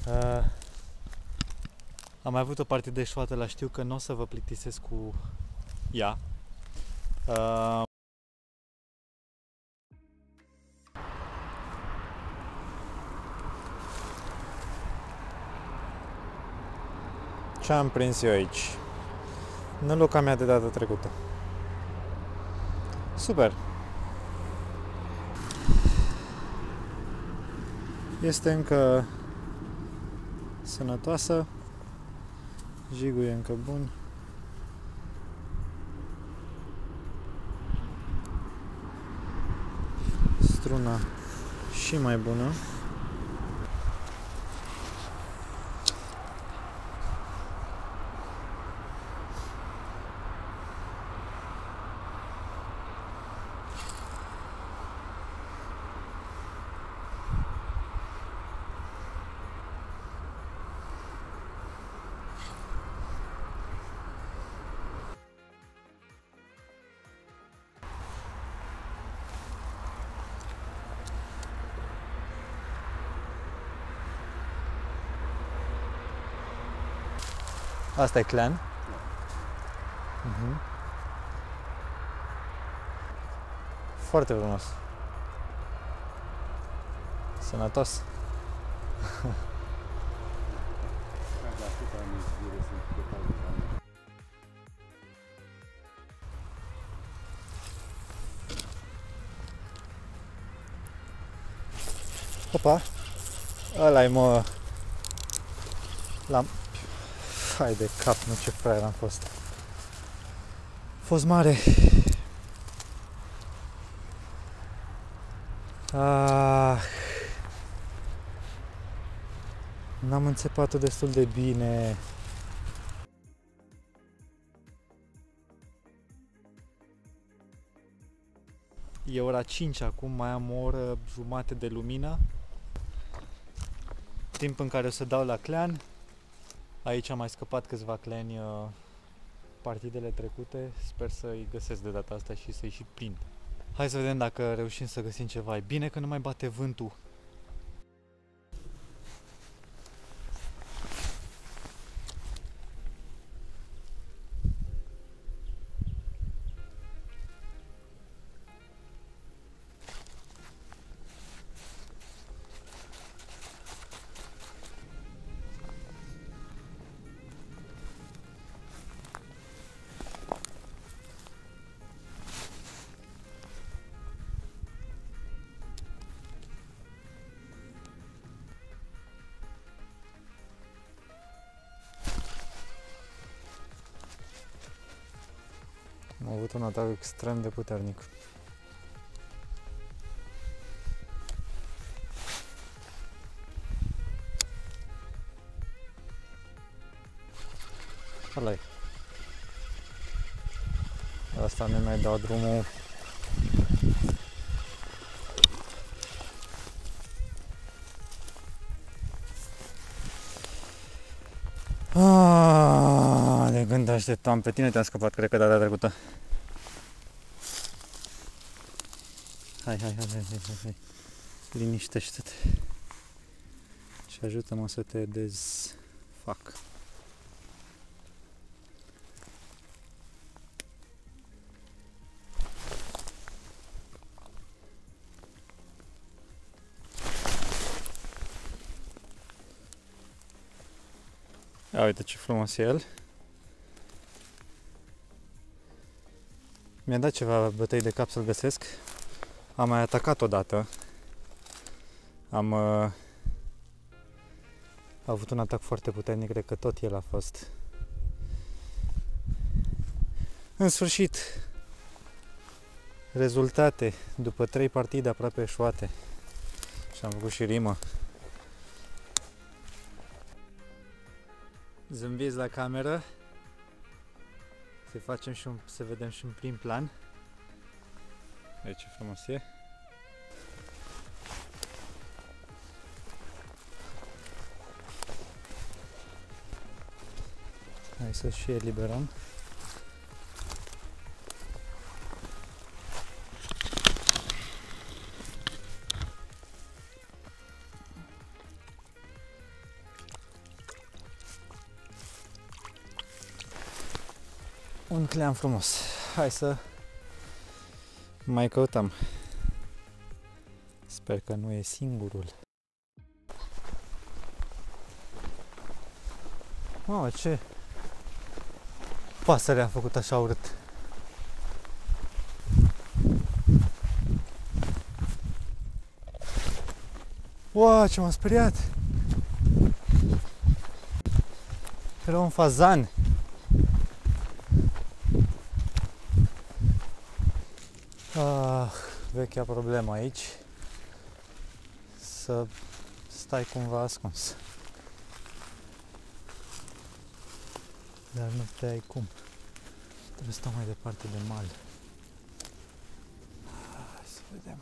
Am mai avut o partidă de șoată la știu că nu o să vă plictisesc cu ea. Ce am prins eu aici? Năluca mea de data trecută. Super! Este încă sănătoasă. Jigul e încă bun. Struna și mai bună. Asta e clan. Foarte frumos. Sănătos. Opa! Ăla-i, mă! L-am... Hai de cap, nu, ce fraier am fost. A fost mare. N-am înțepat-o destul de bine. E ora 5 acum, mai am o oră jumate de lumină. Timp în care o să dau la clan. Aici am mai scăpat câțiva clani partidele trecute. Sper să-i găsesc de data asta și să-i și prind. Hai să vedem dacă reușim să găsim ceva. E bine că nu mai bate vântul. Am avut un atac extrem de puternic. Ăla-i. Asta nu mai dau drumul. De când așteptam pe tine, te-am scăpat, cred că data trecută. Hai. Liniștește-te. Și ajută-mă să te dezfac. Ia uite ce frumos e el. Mi-a dat ceva bătăi de cap să-l găsesc. Am mai atacat odată. Am avut un atac foarte puternic, cred că tot el a fost. În sfârșit, rezultate după 3 partide aproape eșuate. Și am făcut și rimă. Zâmbiți la cameră. Să facem și să vedem și un prim plan. Uite ce frumos e. Hai să și eliberăm. un clean frumos. Hai să mai căutăm. Sper că nu e singurul. Mamă, ce pasăre a făcut așa urât. Wow, ce m-a speriat! Era un fazan. Vechea problemă aici. Să stai cumva ascuns. Dar nu prea ai cum. Trebuie să stau mai departe de mal. Hai să vedem.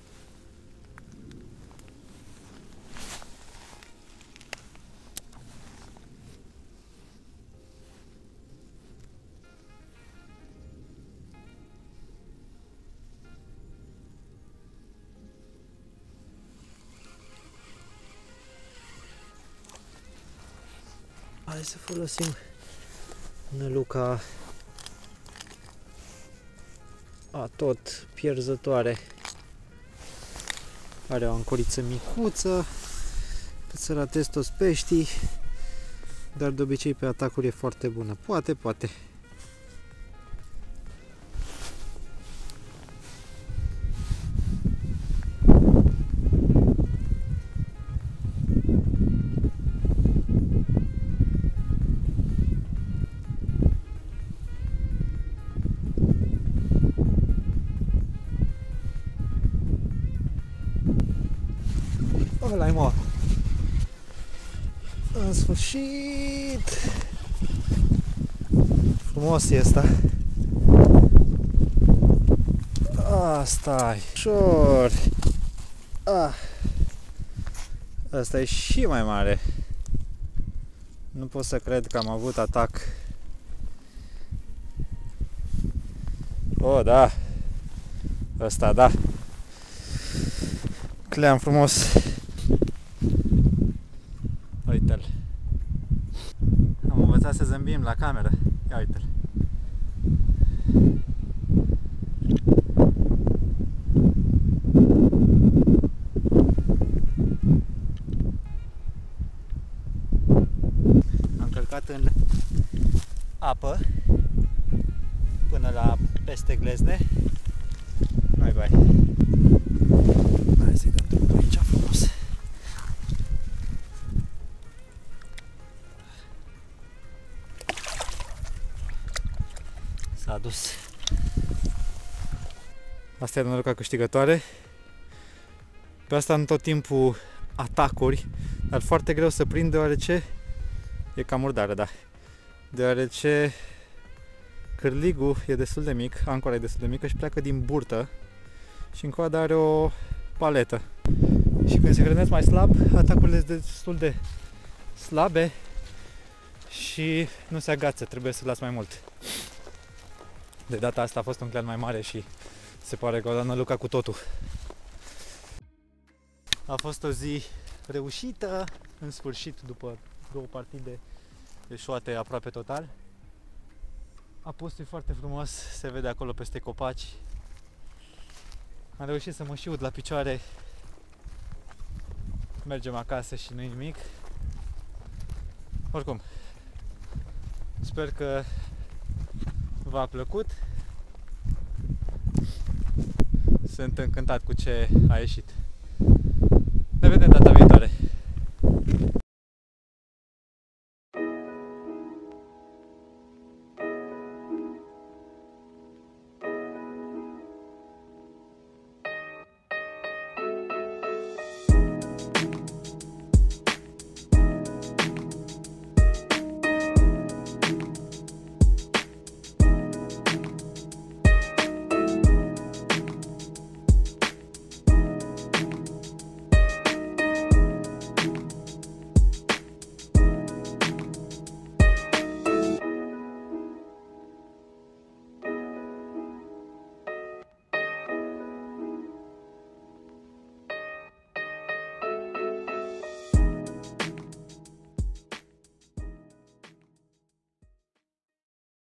Hai să folosim năluca tot pierzătoare. Are o ancoriță micuță, cât să ratez toți peștii, dar de obicei pe atacuri e foarte bună. Poate. Ăla-i, mă! În sfârșit! Frumos e ăsta. Stai, ușor! Ăsta e și mai mare. Nu pot să cred că am avut atac. Da! Ăsta, da! Clean frumos! Uite-l! Am învățat să zâmbim la cameră. Ia uite-l! Am călcat în apă până la peste glezne. Nu-i bai. Hai să-i dăm drumul aici frumos. S-a dus. Asta e noroca câștigătoare. Pe asta am tot timpul atacuri, dar foarte greu să prind deoarece e cam murdară, da. Deoarece cârligul e destul de mic, ancora e destul de mică și pleacă din burtă și în coadă are o paletă. Și când se hrănesc mai slab, atacurile sunt destul de slabe și nu se agață, trebuie să las mai mult. De data asta a fost un clean mai mare și se pare că o dat năluca cu totul. A fost o zi reușită, în sfârșit, după 2 partide eșuate aproape total. Apustul e foarte frumos, se vede acolo peste copaci. Am reușit să mă și ud la picioare. Mergem acasă și nu-i nimic. Oricum, sper că v-a plăcut. Sunt încântat cu ce a ieșit. Ne vedem data viitoare.